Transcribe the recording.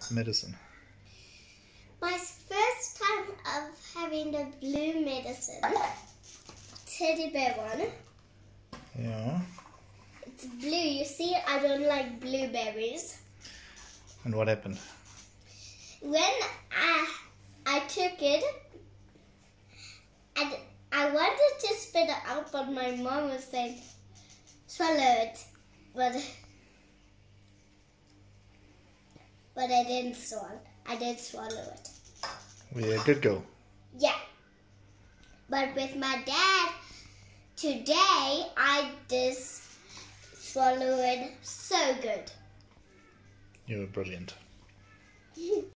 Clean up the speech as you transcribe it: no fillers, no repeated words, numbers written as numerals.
medicine? My first time of having the blue medicine, teddy bear one. Yeah. It's blue. You see, I don't like blueberries. And what happened? When I took it, and I wanted to spit it out, but my mom was saying, swallow it. But I didn't swallow. I did swallow it. Yeah, good girl. Yeah. But with my dad, today I just swallowed it so good. You were brilliant.